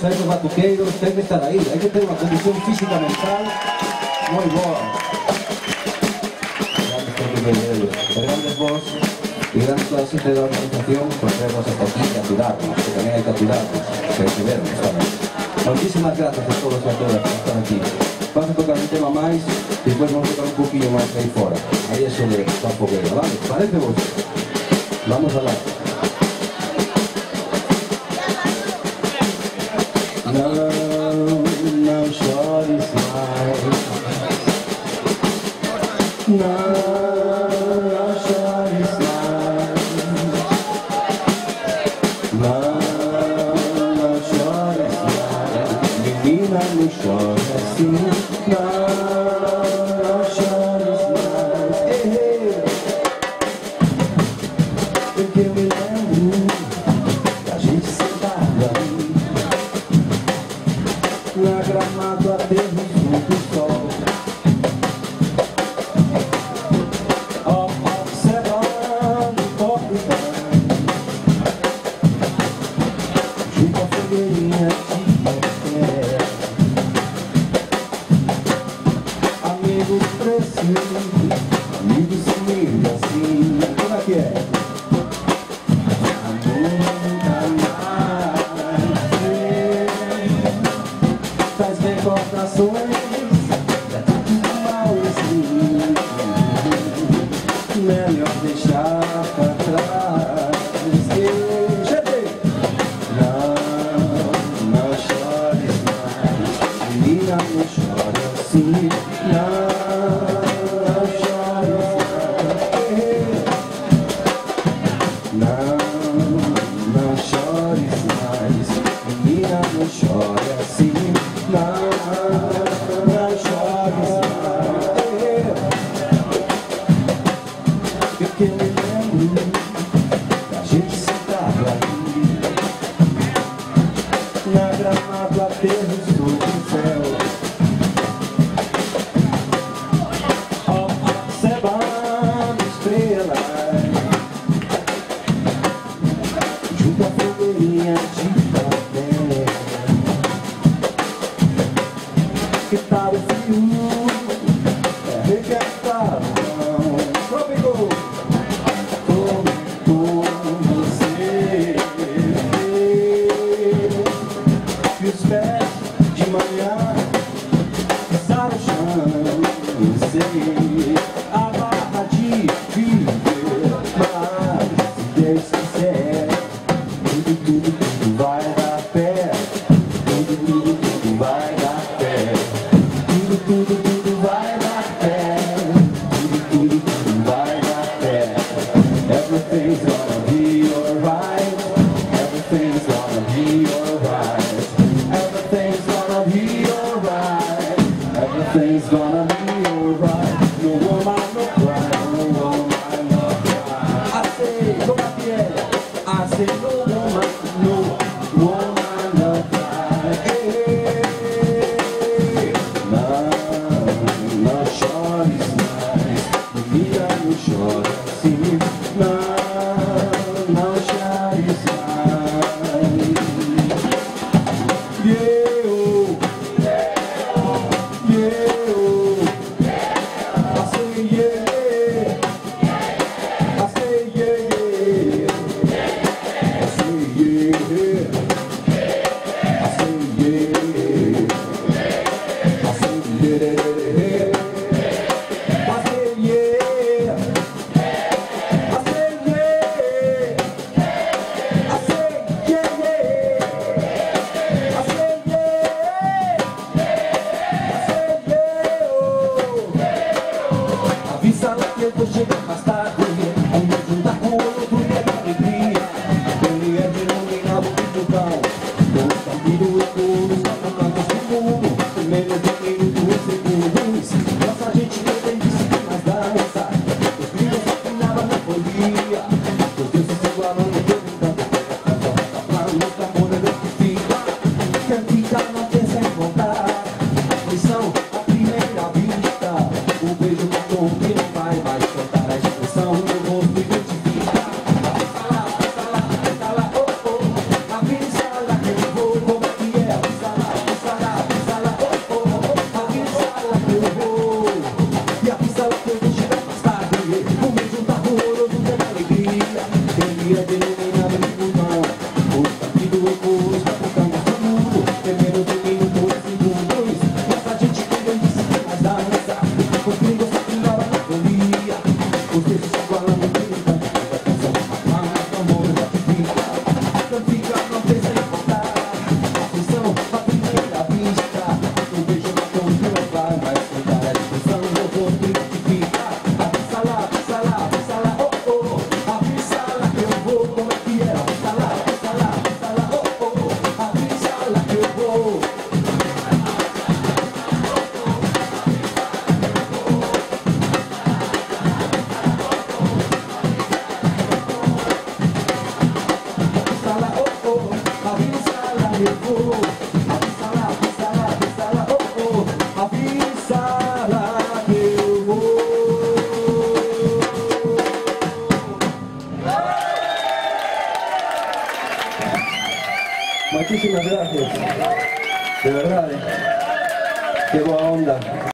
Os batuqueiros tem que estar aí, hay que ter uma condição física mental moi boa. Grandes vos e grandes toda a xente da organización por traernos hasta aquí e atudarnos, que tamén hai que atudarnos, que recibernos tamén. Moitísimas grazas a todos e a todas por estar aquí. Vamos a tocar un tema máis, depois vamos a tocar un poquinho máis aí fora. Aí é sobre a fogueira, vale? Parece vos? Vamos a lá. Não chores mais. Não chores mais. Não chores mais. Menina, não chore assim. Não chores mais. Porque eu me lembro da gente sentada ali na gramado aterro do sol, observando o corpo junto à fogueirinha de café. Amigos preciosos, amigos comigo assim. Como é que é? Faz recordações, é tudo mal assim. Melhor deixar pra trás. Não chores mais. Menina, não chore assim. Não chores mais. Não chores mais. Menina, não chore assim. Não chores mais. Porque eu me lembro da gente sentada ali na gramado aterro sob o céu, observando estrelas junto à fogueirinha de café. Que tal o frio? É requentar o mão. Trópico! Com você. E os pés de manhã pisar o chão. Sei a barra de viver. Mas se Deus quiser, tudo vai dar pé. Tudo vai dar pé. Tudo vai dar pé. Tudo vai dar pé. Everything's gonna be alright. Everything's gonna be alright. Everything's gonna be alright. Everything's gonna be alright. No woman, no cry. No woman, no cry. I say, como é que é? I say, no woman, no woman, no cry. Não chores mais. Menina, não chore assim. Não chores mais. Eu I say yeah. I say yeah. I say yeah. I say yeah. I say yeah. Avisa lá que eu vou chegar mais tarde. Vamos juntar com o outro dia da alegria. Ele é de iluminado do cão. Com o campeiro e com os cantos do mundo. Menos de minutos e segundos. Nossa gente não tem visto que mais dança. Os gringos afinaram na folia. Os deuses se igualam no teu encanto. Pra nos tambores fica. Cantica não pensa em voltar. Aflição à primeira vista. O beijo matou que não vai mais soltar. A expressão do rosto identifica. Avisa lá, oh, oh. Avisa lá que eu vou, como é que é? Muchísimas gracias. De verdad, qué buena onda.